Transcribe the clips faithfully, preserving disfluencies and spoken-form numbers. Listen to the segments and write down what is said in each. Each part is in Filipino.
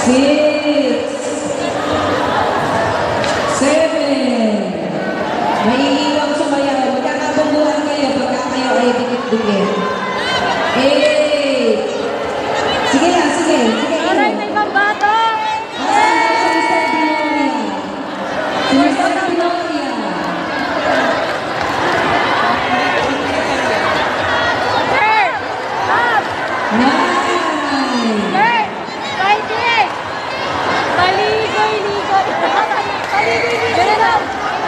Six. Seven. Naiiwang sumayaw. Magkakabungguhan kayo pagka kayo ay dikit-dikit. Eight. Sige lang, sige. Sige. Alright, may pambato. Asan daw si Mister Binoria? Si Mister Binoria. Sir, stop. Nine. Sir, fighting. Paligoy-ligoy. Paligoy-ligoy. Ganun lang.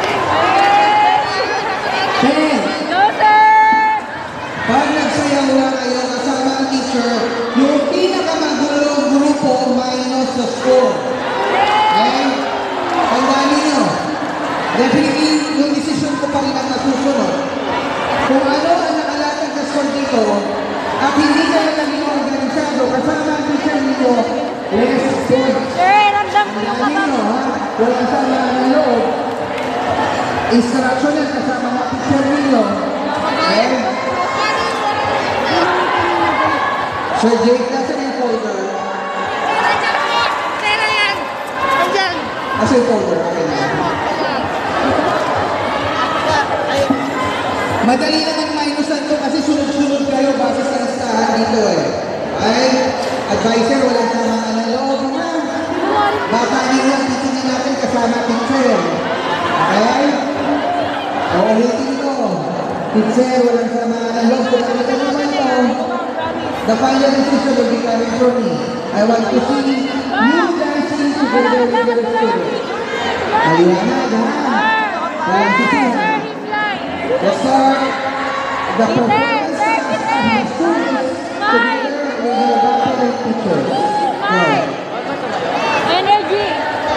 Ten. Go, sir. Pag nagsayaw na kayo kasama ang teacher, yung pinakamagulong grupo minus sa score. Okay? Tandaan ninyo. Definitely, yung decision ko pa rin ang nasusunod. Kung ano ang nakalatag na score dito, at hindi kayo naging organisado, kasama ang teacher ninyo, less points. Sir, ramdam ko yung Tandaan ninyo, kapag. ha? Walang sama ng loob. Instruction yan kasama ang teacher ninyo. Okay? Sir Jake, nasa yung folder? Sir, yan. Andiyan. Nasa yung folder? Okay na. Madali naman minusan to kasi sunod-sunod kayo base sa listahan dito eh. Ay, advisor, walang sama ka ng loob na. Baka din lang titingin natin kasama teacher. Okay? O ulitin ko. Teacher, walang sama ka ng loob. Kung nakita naman to, the final decision will be coming from me. I want to see you dancing together with your students. Maliwanag, ha? Walang sisihan. Let's start the performance of the students together with your doctor and teachers. Go. Energy.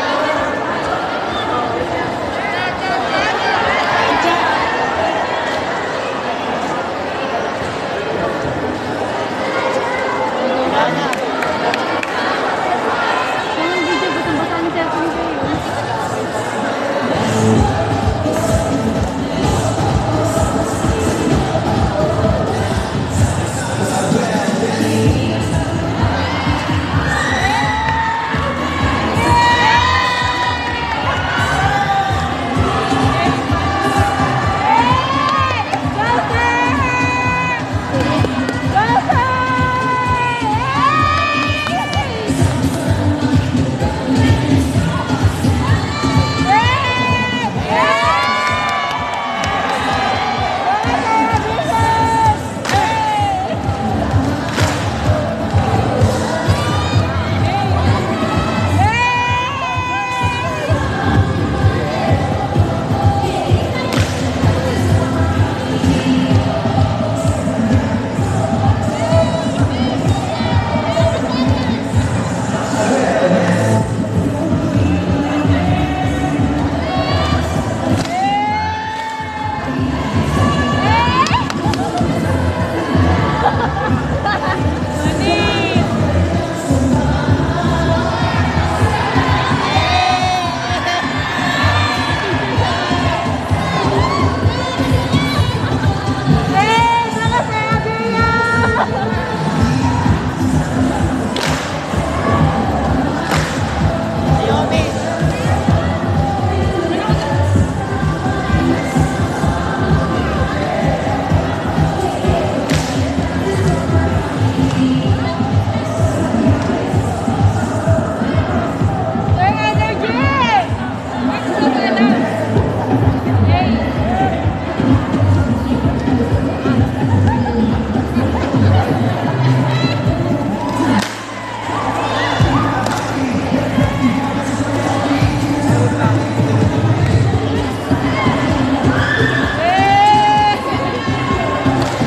Anong video ba itong bata ni cellphone kayo?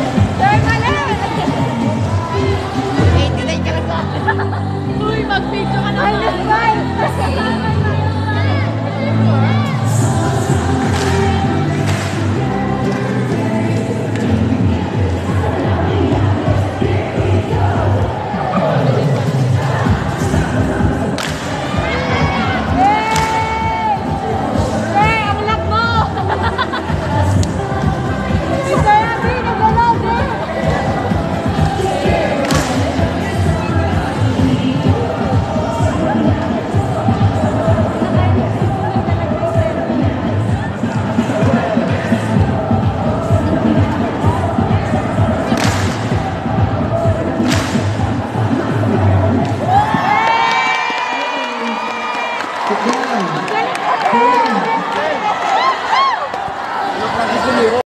Uy, mag-video